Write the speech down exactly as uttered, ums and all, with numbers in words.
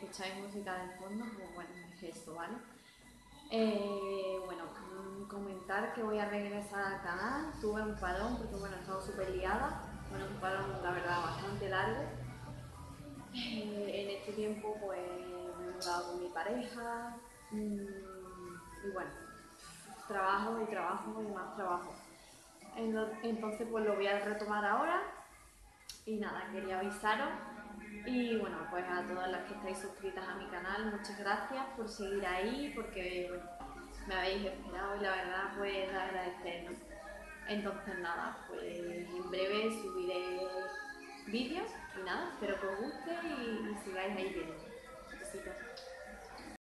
escucháis música de fondo, pues bueno, es eso, ¿vale? Eh, bueno, comentar que voy a regresar al canal, tuve un parón porque bueno, he estado súper liada, bueno, un parón la verdad bastante largo. Eh, en este tiempo pues me he mudado con mi pareja mmm, y bueno, trabajo y trabajo y más trabajo. Entonces pues lo voy a retomar ahora y nada, quería avisaros y bueno, pues a todas las que estáis suscritas a mi canal, muchas gracias por seguir ahí, porque bueno, me habéis esperado y la verdad pues de agradecer, ¿no? Entonces nada, pues en breve subiré vídeos y nada, espero que os guste y, y sigáis ahí viendo. Besitos.